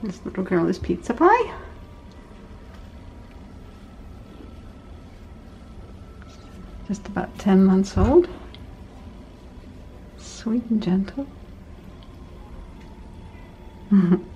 This little girl is Pizza Pie. Just about 10 months old. Sweet and gentle.